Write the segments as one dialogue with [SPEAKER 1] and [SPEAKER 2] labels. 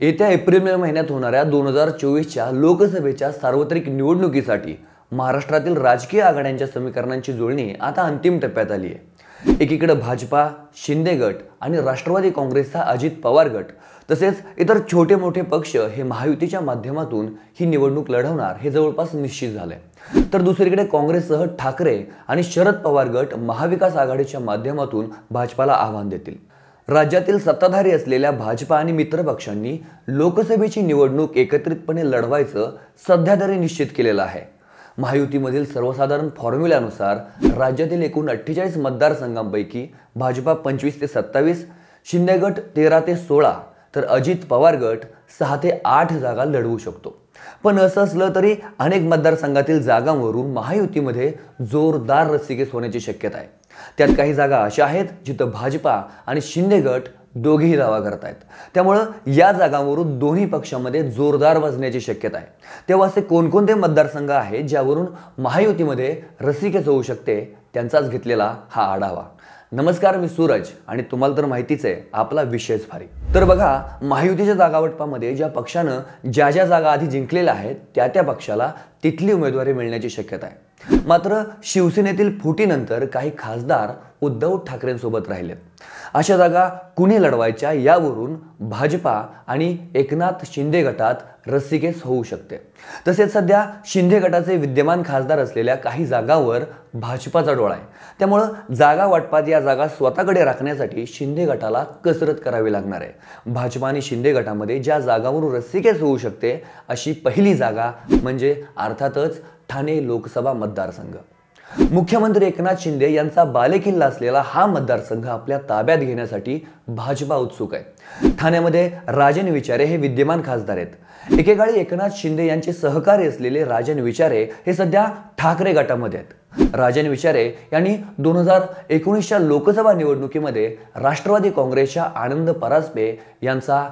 [SPEAKER 1] येत्या April May महिन्यात होणाऱ्या 2024च्या लोकसभेच्या सार्वत्रिक निवडणुकीसाठी महाराष्ट्रातील राजकीय आघाड्यांच्या समीकरणांची जुळणी आता अंतिम टप्प्यात आली आहे। एकीकडे भाजपा, शिंदे गट आणि राष्ट्रवादी काँग्रेसचा अजित पवार गट तसेच इतर छोटे मोठे पक्ष हे महायुतीच्या माध्यमातून ही निवडणूक लढवणार हे जवळपास निश्चित झाले। तर दुसरीकडे काँग्रेससह ठाकरे आणि शरद पवार गट महाविकास आघाडीच्या माध्यमातून भाजपाला आव्हान देतील। राज्यातील सत्ताधारी असलेल्या भाजपा आणि मित्र पक्षांनी लोकसभेची निवडणूक एकत्रितपणे लढवायचं सध्या तरी निश्चित केलेलं आहे। महायुतीमधील सर्वसाधारण फॉर्म्युल्यानुसार राज्यातील एकूण 48 मतदारसंघांपैकी भाजपा 25 ते 27, शिंदे गट 13 ते 16 तर अजित पवार गट 6 ते 8 जागा लढवू शकतो। पण असं असलं तरी अनेक मतदारसंघातील जागांवरून महायुतीमध्ये जोरदार रस्सीखेच होण्याची शक्यता आहे। त्यात काही जागा अशा आहेत जिथं भाजपा आणि शिंदे गट दोघेही दावा करतायत, त्यामुळे या जागांवरून दोन्ही पक्षांमध्ये जोरदार वाजण्याची शक्यता आहे। तेव्हा असे कोणकोणते मतदारसंघ आहेत ज्यावरून महायुतीमध्ये रस्सीखेच होऊ शकते, त्यांचाच घेतलेला हा आढावा। नमस्कार, मी सूरज आणि तुम्हाला तर माहितीच आहे आपला विषयच भारी। तर बघा, महायुतीच्या जागावाटपामध्ये ज्या पक्षानं ज्या जागा आधी जिंकलेल्या आहेत त्या पक्षाला तिथली उमेदवारी मिळण्याची शक्यता आहे। मात्र शिवसेनेतील फुटीनंतर काही खासदार उद्धव ठाकरेंसोबत राहिलेत। अशा जागा कुणी लढवायच्या यावरून भाजपा आणि एकनाथ शिंदे गटात रस्सीखेच होऊ शकते। तसेच सध्या शिंदे गटाचे विद्यमान खासदार असलेल्या काही जागांवर भाजपाचा डोळा आहे, त्यामुळे जागा वाटपात या जागा स्वतःकडे राखण्यासाठी शिंदे गटाला कसरत करावी लागणार आहे। भाजपा आणि शिंदे गटामध्ये ज्या जागांवरून रस्सीखेच होऊ शकते अशी पहिली जागा म्हणजे अर्थातच ठाणे लोकसभा मतदारसंघ। मुख्यमंत्री एकनाथ शिंदे यांचा बालेकिल्ला असलेला हा मतदारसंघ आपल्या ताब्यात घेण्यासाठी भाजपा उत्सुक आहे। ठाण्यामध्ये राजन विचारे हे विद्यमान खासदार आहेत। एकेकाळी एकनाथ शिंदे यांचे सहकारी असलेले राजन विचारे हे सध्या ठाकरे गटामध्ये आहेत। राजन विचारे यांनी 2019च्या लोकसभा निवडणुकीमध्ये राष्ट्रवादी काँग्रेसच्या आनंद परांजपे यांचा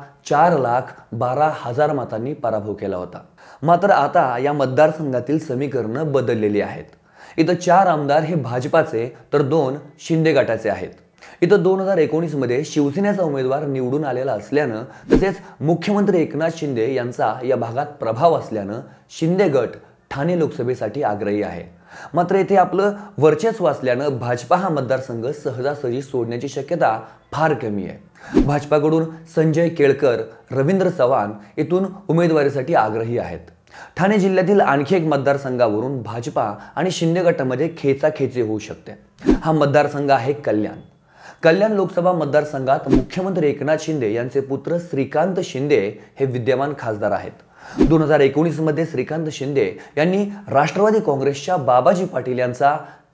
[SPEAKER 1] 4,12,000 मतांनी पराभव केला होता। मात्र आता या मतदारसंघातील समीकरणं बदललेली आहेत। इथं 4 आमदार हे भाजपाचे तर 2 शिंदे गटाचे आहेत। इथं 2019 मध्ये शिवसेनेचा उमेदवार निवडून आलेला असल्यानं तसेच मुख्यमंत्री एकनाथ शिंदे यांचा या भागात प्रभाव असल्यानं शिंदे गट ठाणे लोकसभेसाठी आग्रही आहे। मात्र येथे आपलं वर्चस्व असल्यानं भाजपा हा मतदारसंघ सहजासहजी सोडण्याची शक्यता फार कमी आहे। भाजपाकडून संजय केळकर, रवींद्र चव्हाण येथून उमेदवारीसाठी आग्रही आहेत। ठाणे जिल्ह्यातील आणखी एक मतदारसंघावरून भाजपा आणि शिंदे गटामध्ये खेचाखेची होऊ शकते। हा मतदारसंघ आहे कल्याण। कल्याण लोकसभा मतदारसंघात मुख्यमंत्री एकनाथ शिंदे यांचे पुत्र श्रीकांत शिंदे हे विद्यमान खासदार आहेत। 2019 मध्ये श्रीकांत शिंदे यांनी राष्ट्रवादी काँग्रेसच्या बाबाजी पाटील यांचा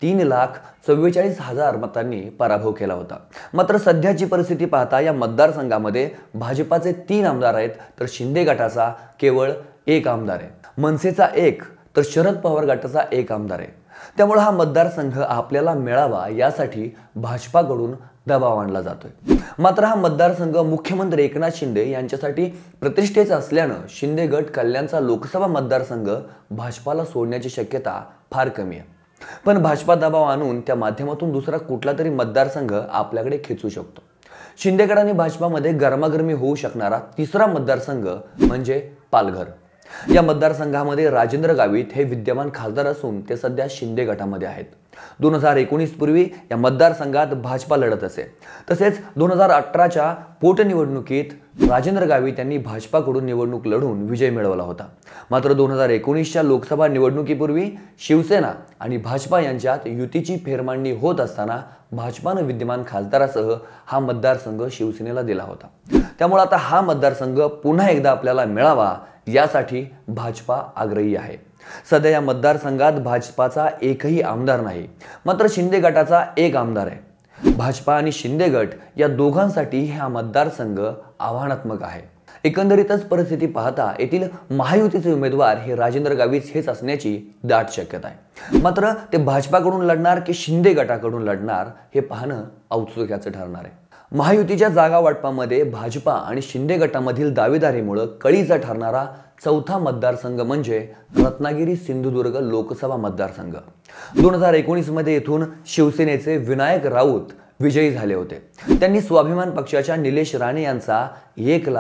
[SPEAKER 1] 3,44,000 मतांनी पराभव केला होता। मात्र सध्याची परिस्थिती पाहता या मतदारसंघामध्ये भाजपाचे 3 आमदार आहेत तर शिंदे गटाचा केवळ 1 आमदार आहे। मनसेचा 1 तर शरद पवार गटाचा 1 आमदार आहे। त्यामुळे हा मतदारसंघ आपल्याला मिळावा यासाठी भाजपाकडून दबाव आणला जातोय। मात्र हा मतदारसंघ मुख्यमंत्री एकनाथ शिंदे यांच्यासाठी प्रतिष्ठेचा असल्यानं शिंदे गट कल्याणचा लोकसभा मतदारसंघ भाजपाला सोडण्याची शक्यता फार कमी आहे। पण भाजपा दबाव आणून त्या माध्यमातून दुसरा कुठला तरी मतदारसंघ आपल्याकडे खेचू शकतो। शिंदे गट आणि भाजपामध्ये गरमागरमी होऊ शकणारा तिसरा मतदारसंघ म्हणजे पालघर। या मतदारसंघामध्ये राजेंद्र गावित हे विद्यमान खासदार असून ते सध्या शिंदे गटामध्ये आहेत। 2019 पूर्वी या मतदारसंघात भाजपा लढत असे। तसेच 2018च्या पोटनिवडणुकीत राजेंद्र गावित यांनी भाजपाकडून निवडणूक लढवून विजय मिळवला होता। मात्र 2019च्या लोकसभा निवडणुकीपूर्वी शिवसेना आणि भाजपा यांच्यात युतीची फेरमांडणी होत असताना भाजपानं विद्यमान खासदारासह हा मतदारसंघ शिवसेनेला दिला होता। त्यामुळे आता हा मतदारसंघ पुन्हा एकदा आपल्याला मिळावा यासाठी भाजपा आग्रही आहे। सध्या या मतदारसंघात भाजपाचा एकही आमदार नाही, मात्र शिंदे गटाचा 1 आमदार आहे। भाजपा आणि शिंदे गट या दोघांसाठी हा मतदारसंघ आव्हानात्मक आहे। एकंदरीतच परिस्थिती पाहता येथील महायुतीचे उमेदवार हे राजेंद्र गावित हेच असण्याची दाट शक्यता आहे। मात्र ते भाजपाकडून लढणार की शिंदे गटाकडून लढणार हे पाहणं औत्सुक्याचं ठरणार आहे। महायुतीच्या जागा वाटपामध्ये भाजपा आणि शिंदे गटामधील दावेदारीमुळे कळीचा ठरणारा चौथा मतदारसंघ म्हणजे रत्नागिरी सिंधुदुर्ग लोकसभा मतदारसंघ। 2019 मध्ये येथून शिवसेनेचे विनायक राऊत विजयी झाले होते। त्यांनी स्वाभिमान पक्षाच्या निलेश राणे यांचा 1,00,000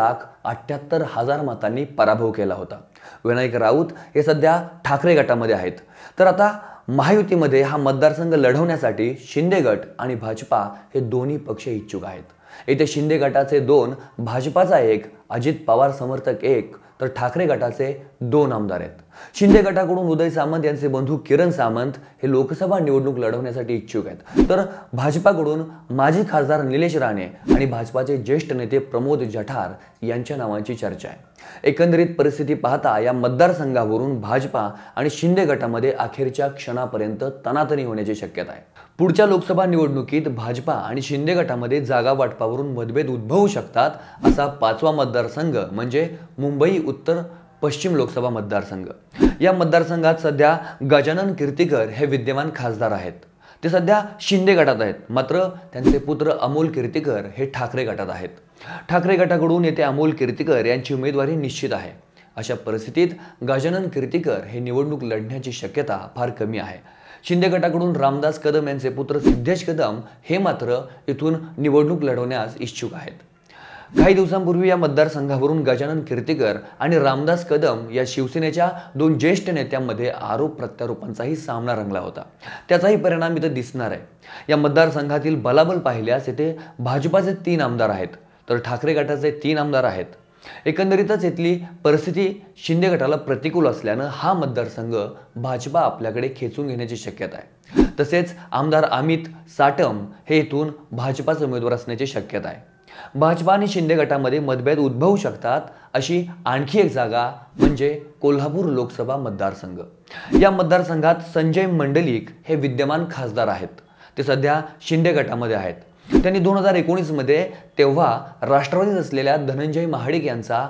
[SPEAKER 1] 78,000 मतांनी पराभव केला होता। विनायक राऊत हे सध्या ठाकरे गटामध्ये आहेत। तर आता महायुतीमध्ये हा मतदारसंघ लढवण्यासाठी शिंदे गट आणि भाजपा हे दोन्ही पक्ष इच्छुक आहेत। येथे शिंदे गटाचे 2, भाजपाचा 1, अजित पवार समर्थक 1 तर ठाकरे गटाचे 2 आमदार आहेत। शिंदे गटाकडून उदय सामंत यांचे बंधू किरण सामंत हे लोकसभा निवडणूक लढवण्यासाठी इच्छुक आहेत। तर भाजपाकडून माजी खासदार निलेश राणे आणि भाजपाचे ज्येष्ठ नेते प्रमोद जठार यांच्या नावांची चर्चा आहे। एकंदरीत परिस्थिती पाहता या मतदारसंघावरून भाजपा आणि शिंदे गटामध्ये अखेरच्या क्षणापर्यंत तनातनी होण्याची शक्यता आहे। पुढच्या लोकसभा निवडणुकीत भाजपा आणि शिंदे गटामध्ये जागा वाटपावरून मतभेद उद्भवू शकतात असा 5वा मतदारसंघ म्हणजे मुंबई उत्तर पश्चिम लोकसभा मतदारसंघ। या मतदारसंघात सध्या गजानन कीर्तिकर हे विद्यमान खासदार आहेत। ते सध्या शिंदे गटात आहेत, मात्र त्यांचे पुत्र अमोल कीर्तिकर हे ठाकरे गटात आहेत। ठाकरे गटाकडून येथे अमोल कीर्तिकर यांची उमेदवारी निश्चित आहे। अशा परिस्थितीत गजानन कीर्तिकर हे निवडणूक लढण्याची शक्यता फार कमी आहे। शिंदे गटाकडून रामदास कदम यांचे पुत्र सिद्धेश कदम हे मात्र इथून निवडणूक लढवण्यास इच्छुक आहेत। काही दिवसांपूर्वी या मतदारसंघावरून गजानन कीर्तिकर आणि रामदास कदम या शिवसेनेच्या 2 ज्येष्ठ नेत्यांमध्ये आरोप प्रत्यारोपांचाही सामना रंगला होता। त्याचाही परिणाम इथे दिसणार आहे। या मतदारसंघातील बलाबल पाहिल्यास येथे भाजपाचे 3 आमदार आहेत तर ठाकरे गटाचे 3 आमदार आहेत। एकंदरीतच इथली परिस्थिती शिंदे गटाला प्रतिकूल असल्यानं हा मतदारसंघ भाजपा आपल्याकडे खेचून घेण्याची शक्यता आहे। तसेच आमदार अमित साटम हे इथून भाजपाचे उमेदवार असण्याची शक्यता आहे। भाजपा आणि शिंदे गटामध्ये मतभेद उद्भवू शकतात अशी आणखी एक जागा म्हणजे कोल्हापूर लोकसभा मतदारसंघ। या मतदारसंघात संजय मंडलिक हे विद्यमान खासदार आहेत। ते सध्या शिंदे गटामध्ये आहेत। त्यांनी 2019 मध्ये तेव्हा राष्ट्रवादीत असलेल्या धनंजय महाडिक यांचा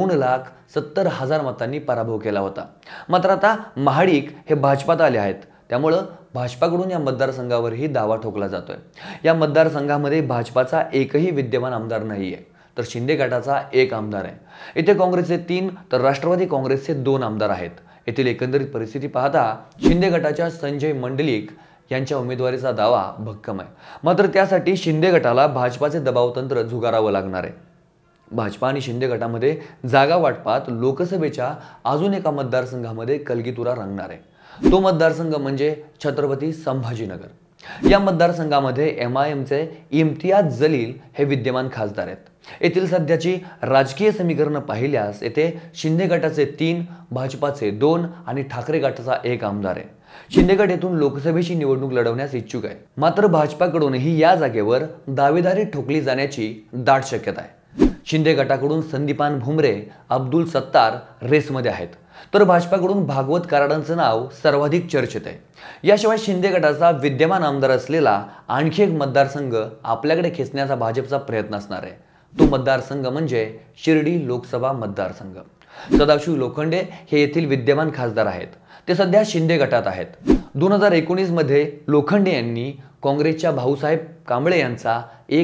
[SPEAKER 1] 2,70,000 मतांनी पराभव केला होता। मात्र आता महाडिक हे भाजपात आले आहेत, त्यामुळे भाजपाकडून या मतदारसंघावरही दावा ठोकला जातोय। या मतदारसंघामध्ये भाजपाचा एकही विद्यमान आमदार नाहीये, तर शिंदे गटाचा 1 आमदार आहे। इथे काँग्रेसचे 3 तर राष्ट्रवादी काँग्रेसचे 2 आमदार आहेत। येथील एकंदरीत परिस्थिती पाहता शिंदे गटाच्या संजय मंडलिक यांच्या उमेदवारीचा दावा भक्कम आहे। मात्र त्यासाठी शिंदे गटाला भाजपाचे दबावतंत्र झुगारावं लागणार आहे। भाजपा आणि शिंदे गटामध्ये जागा वाटपात लोकसभेच्या अजून एका मतदारसंघामध्ये कलगीतुरा रंगणार आहे। तो मतदारसंघ म्हणजे छत्रपती संभाजीनगर। या मतदारसंघामध्ये MIMचे इम्तियाज जलील हे विद्यमान खासदार आहेत। येथील सध्याची राजकीय समीकरणं पाहिल्यास येथे शिंदे गटाचे 3, भाजपाचे 2 आणि ठाकरे गटाचा 1 आमदार आहे। शिंदे गट येथून लोकसभेची निवडणूक लढवण्यास इच्छुक आहे। मात्र भाजपाकडूनही या जागेवर दावेदारी ठोकली जाण्याची दाट शक्यता आहे। शिंदे गटाकडून संदीपान भुमरे, अब्दुल सत्तार रेसमध्ये आहेत, तर भाजपाकडून भागवत कराडांचं नाव सर्वाधिक चर्चेत आहे। याशिवाय शिंदे गटाचा विद्यमान आमदार असलेला आणखी एक मतदारसंघ आपल्याकडे खेचण्याचा भाजपचा प्रयत्न असणार आहे। तो मतदारसंघ म्हणजे शिर्डी लोकसभा मतदारसंघ। सदाशिव लोखंडे हे येथील विद्यमान खासदार आहेत। ते सध्या शिंदे गटात आहेत। 2019 मध्ये लोखंडे यांनी काँग्रेसच्या भाऊसाहेब कांबळे यांचा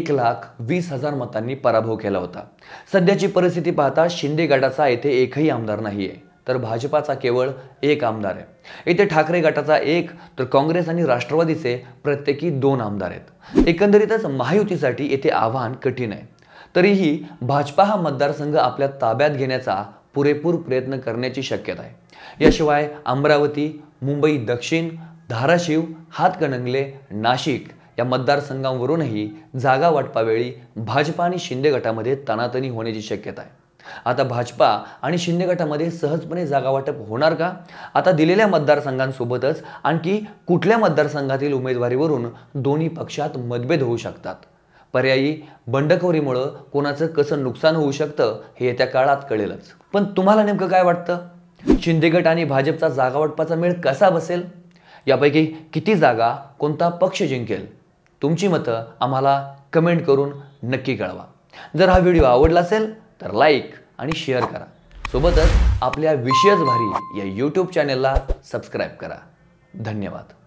[SPEAKER 1] 1,20,000 मतांनी पराभव केला होता। सध्याची परिस्थिती पाहता शिंदे गटाचा येथे एकही आमदार नाहीये, तर भाजपाचा केवळ 1 आमदार आहे। येथे ठाकरे गटाचा 1 तर काँग्रेस आणि राष्ट्रवादीचे प्रत्येकी 2 आमदार आहेत। एकंदरीतच महायुतीसाठी येथे आव्हान कठीण आहे। तरीही भाजपा हा मतदारसंघ आपल्या ताब्यात घेण्याचा पुरेपूर प्रयत्न करण्याची शक्यता आहे। याशिवाय अमरावती, मुंबई दक्षिण, धाराशिव, हातकणंगले, नाशिक या मतदारसंघांवरूनही जागा वाटपावेळी भाजपा आणि शिंदे गटामध्ये तणातणी होण्याची शक्यता आहे। आता भाजपा आणि शिंदे गटामध्ये सहजपणे जागा वाटप होणार का? आता दिलेल्या मतदारसंघांसोबतच आणखी कुठल्या मतदारसंघातील उमेदवारीवरून दोन्ही पक्षात मतभेद होऊ शकतात? पर्यायी बंडखोरीमुळे कोणाचं कसं नुकसान होऊ शकतं हे येत्या काळात कळेलच। पण तुम्हाला नेमकं काय वाटतं? शिंदे गट आणि भाजपचा जागा वाटपाचा मेळ कसा बसेल? यापैकी किती जागा कोणता पक्ष जिंकेल? तुमची मतं आम्हाला कमेंट करून नक्की कळवा। जर हा व्हिडिओ आवडला असेल तर लाईक आणि शेअर करा। सोबतच आपल्या विशेष भारी या YouTube चॅनलला सबस्क्राईब करा। धन्यवाद।